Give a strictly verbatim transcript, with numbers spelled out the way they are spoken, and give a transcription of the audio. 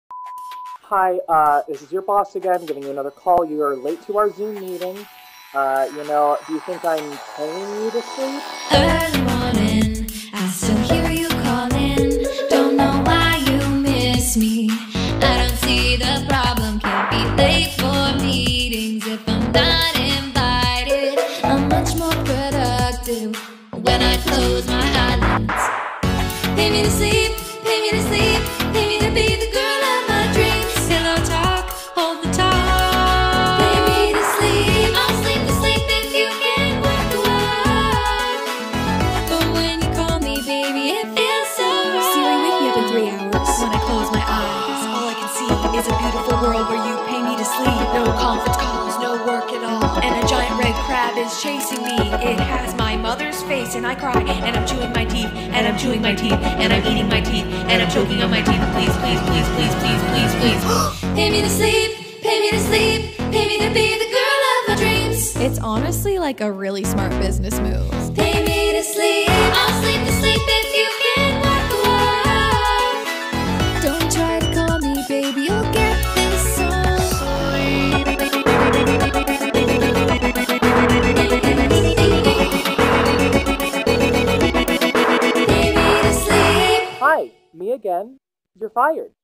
Hi, uh, this is your boss again, giving you another call. You are late to our Zoom meeting. Uh, you know, do you think I'm paying you to sleep? Early morning, I still hear you calling. Don't know why you miss me. I don't see the problem. Can't be late for meetings if I'm not invited. I'm much more productive when I close my eyelids. Pay me to sleep, pay me to sleep, pay me to be the girl of my dreams. Pillow talk, hold the talk. Pay me to sleep, I'll sleep to sleep if you can work the work. But when you call me, baby, it feels so right. Siri, wake me up in three hours. When I close my eyes, all I can see is a beautiful world where you pay me to sleep. No conference calls, no work at all. And a giant red crab is chasing me. It has my mother's face and I cry. And I'm chewing my teeth, and I'm chewing my teeth, and I'm eating my teeth, and I'm choking on my teeth. Please, please, please, please, please, please, please. Pay me to sleep, pay me to sleep, pay me to be the girl of my dreams. It's honestly like a really smart business move. Pay me to sleep, I'll sleep to sleep if you can work the work. Don't try to call me, baby, you'll get this song. Hi, me again. You're fired.